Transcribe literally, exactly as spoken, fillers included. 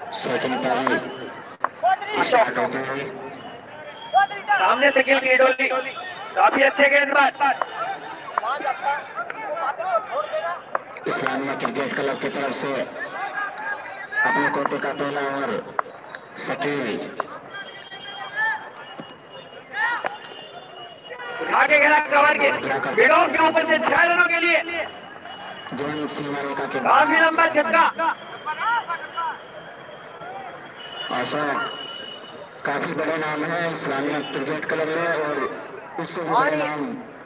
Second पर start होते हैं। सामने से गिल की डोली, काफी अच्छे गेंदबाज। इस्लामिया क्रिकेट क्लब की तरफ से अपने कोटे का पहला ओवर शकील उठा के गिरा कवर के मिड ऑफ के ऊपर से छह रनों के लिए काफी लंबा छक्का। ऐसा काफी बड़े नाम है इस्लामिया क्रिकेट क्लब में और उससे बड़े नाम